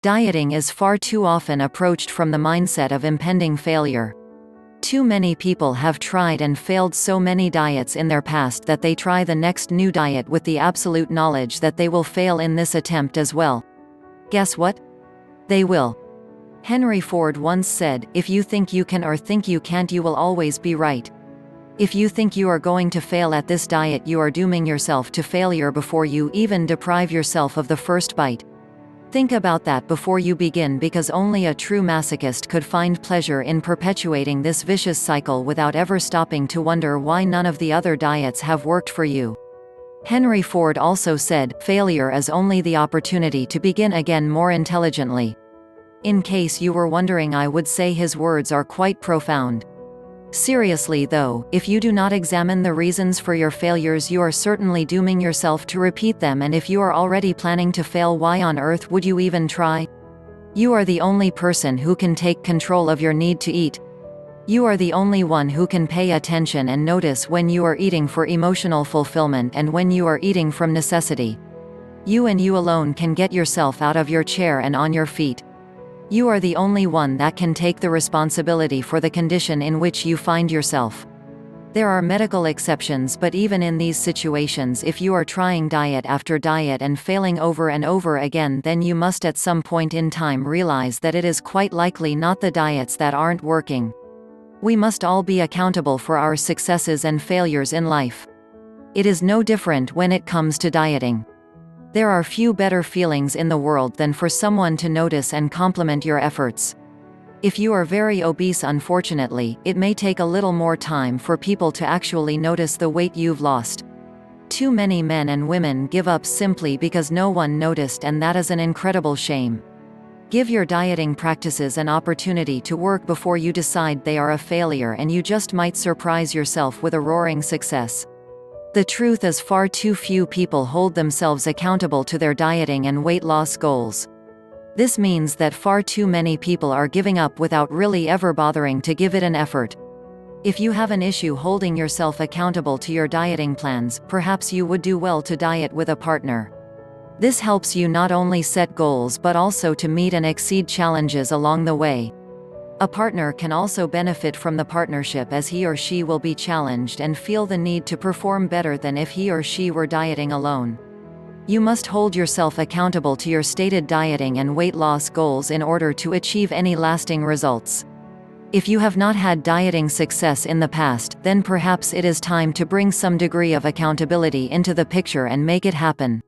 Dieting is far too often approached from the mindset of impending failure. Too many people have tried and failed so many diets in their past that they try the next new diet with the absolute knowledge that they will fail in this attempt as well. Guess what? They will. Henry Ford once said, "If you think you can or think you can't, you will always be right." If you think you are going to fail at this diet, you are dooming yourself to failure before you even deprive yourself of the first bite. Think about that before you begin, because only a true masochist could find pleasure in perpetuating this vicious cycle without ever stopping to wonder why none of the other diets have worked for you. Henry Ford also said, "Failure is only the opportunity to begin again more intelligently." In case you were wondering, I would say his words are quite profound. Seriously though, if you do not examine the reasons for your failures, you are certainly dooming yourself to repeat them, and if you are already planning to fail, why on earth would you even try? You are the only person who can take control of your need to eat. You are the only one who can pay attention and notice when you are eating for emotional fulfillment and when you are eating from necessity. You and you alone can get yourself out of your chair and on your feet. You are the only one that can take the responsibility for the condition in which you find yourself. There are medical exceptions, but even in these situations, if you are trying diet after diet and failing over and over again, then you must at some point in time realize that it is quite likely not the diets that aren't working. We must all be accountable for our successes and failures in life. It is no different when it comes to dieting. There are few better feelings in the world than for someone to notice and compliment your efforts. If you are very obese, unfortunately, it may take a little more time for people to actually notice the weight you've lost. Too many men and women give up simply because no one noticed, and that is an incredible shame. Give your dieting practices an opportunity to work before you decide they are a failure, and you just might surprise yourself with a roaring success. The truth is, far too few people hold themselves accountable to their dieting and weight loss goals. This means that far too many people are giving up without really ever bothering to give it an effort. If you have an issue holding yourself accountable to your dieting plans, perhaps you would do well to diet with a partner. This helps you not only set goals but also to meet and exceed challenges along the way. A partner can also benefit from the partnership, as he or she will be challenged and feel the need to perform better than if he or she were dieting alone. You must hold yourself accountable to your stated dieting and weight loss goals in order to achieve any lasting results. If you have not had dieting success in the past, then perhaps it is time to bring some degree of accountability into the picture and make it happen.